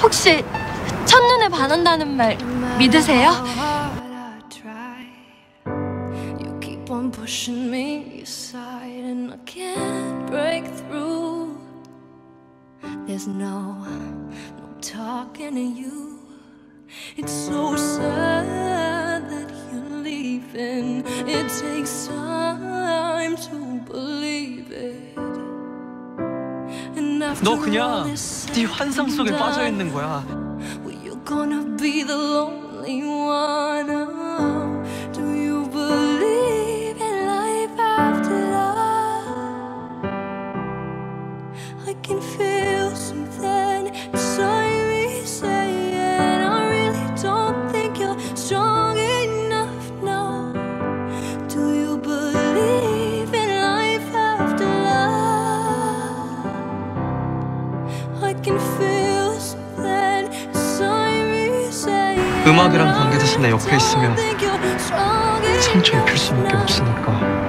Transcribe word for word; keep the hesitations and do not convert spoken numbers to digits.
혹시 첫눈에 반한다는 말 믿으세요? Pushing me aside and I can't break through. There's no, no talking to you. It's so sad that you're leaving. It takes time to believe it. 너 그냥 네 환상 속에 빠져 있는 거야. Well, you're gonna be the lonely one. Oh, do you believe in life after love? I can feel something inside me saying I really don't think you're strong enough now. Do you believe in life after love? I can feel something inside me saying 음악이란 관계자서 내 옆에 있으면 상처 입힐 수밖에 없으니까.